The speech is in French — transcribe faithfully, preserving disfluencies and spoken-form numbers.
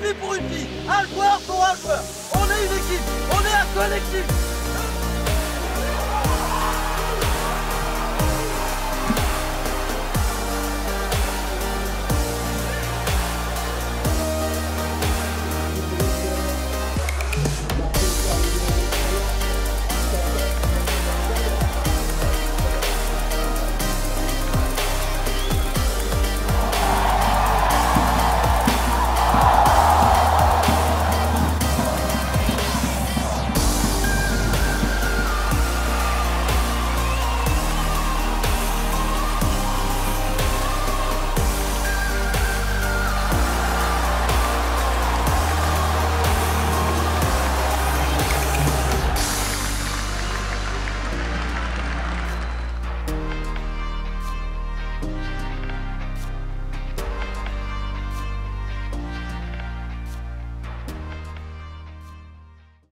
fille pour une fille, un joueur pour un joueur. On est une équipe, on est un collectif.